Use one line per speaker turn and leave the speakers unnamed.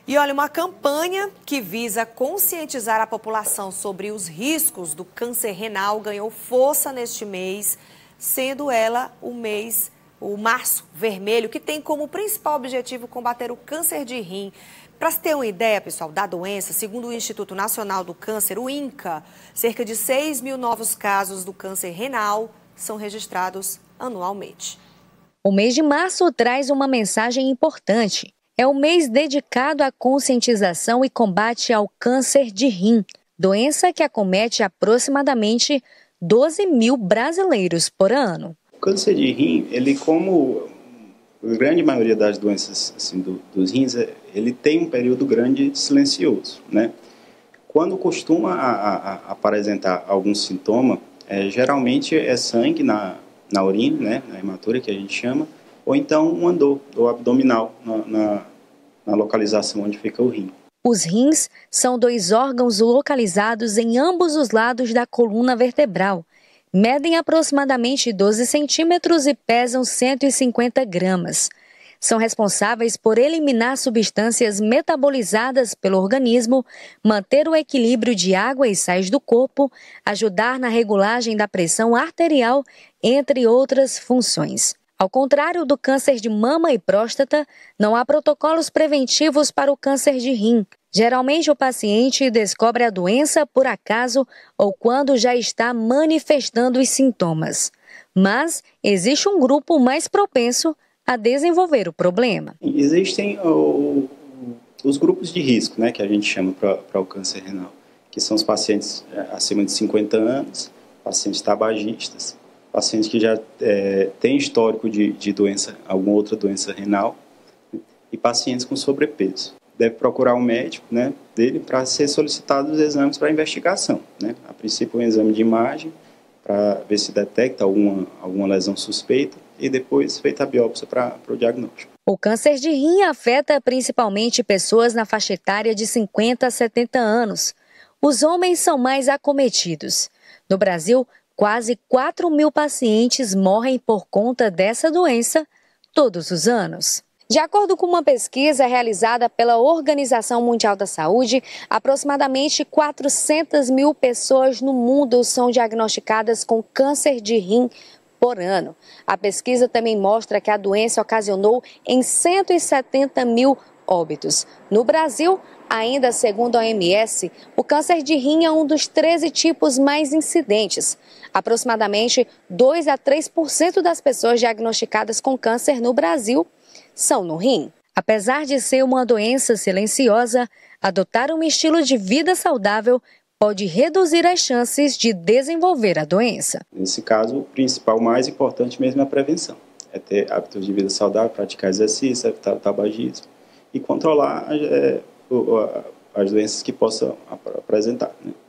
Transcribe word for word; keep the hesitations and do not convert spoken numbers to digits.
E olha, uma campanha que visa conscientizar a população sobre os riscos do câncer renal ganhou força neste mês, sendo ela o mês, o Março Vermelho, que tem como principal objetivo combater o câncer de rim. Para se ter uma ideia, pessoal, da doença, segundo o Instituto Nacional do Câncer, o INCA, cerca de seis mil novos casos do câncer renal são registrados anualmente.
O mês de março traz uma mensagem importante. É um mês dedicado à conscientização e combate ao câncer de rim, doença que acomete aproximadamente doze mil brasileiros por ano.
O câncer de rim, ele como a grande maioria das doenças assim, do, dos rins, ele tem um período grande silencioso, né? Quando costuma a, a, a apresentar algum sintoma, é, geralmente é sangue na, na urina, né? Na hematúria que a gente chama, ou então uma dor, dor abdominal na, na, na localização onde fica o rim.
Os rins são dois órgãos localizados em ambos os lados da coluna vertebral. Medem aproximadamente doze centímetros e pesam cento e cinquenta gramas. São responsáveis por eliminar substâncias metabolizadas pelo organismo, manter o equilíbrio de água e sais do corpo, ajudar na regulagem da pressão arterial, entre outras funções. Ao contrário do câncer de mama e próstata, não há protocolos preventivos para o câncer de rim. Geralmente, o paciente descobre a doença por acaso ou quando já está manifestando os sintomas. Mas existe um grupo mais propenso a desenvolver o problema.
Existem o, os grupos de risco, né, que a gente chama para o câncer renal, que são os pacientes acima de cinquenta anos, pacientes tabagistas, pacientes que já é, têm histórico de, de doença, alguma outra doença renal, né, e pacientes com sobrepeso. Deve procurar um médico, né, dele para ser solicitados os exames para investigação, né? A princípio um exame de imagem para ver se detecta alguma, alguma lesão suspeita e depois feita a biópsia para o diagnóstico.
O câncer de rim afeta principalmente pessoas na faixa etária de cinquenta a setenta anos. Os homens são mais acometidos. No Brasil, quase quatro mil pacientes morrem por conta dessa doença todos os anos. De acordo com uma pesquisa realizada pela Organização Mundial da Saúde, aproximadamente quatrocentas mil pessoas no mundo são diagnosticadas com câncer de rim por ano. A pesquisa também mostra que a doença ocasionou em cento e setenta mil óbitos. No Brasil, ainda segundo a O M S, o câncer de rim é um dos treze tipos mais incidentes. Aproximadamente dois a três por cento das pessoas diagnosticadas com câncer no Brasil são no rim. Apesar de ser uma doença silenciosa, adotar um estilo de vida saudável pode reduzir as chances de desenvolver a doença.
Nesse caso, o principal, mais importante mesmo é a prevenção. É ter hábitos de vida saudável, praticar exercício, evitar o tabagismo e controlar é, as doenças que possam apresentar, né?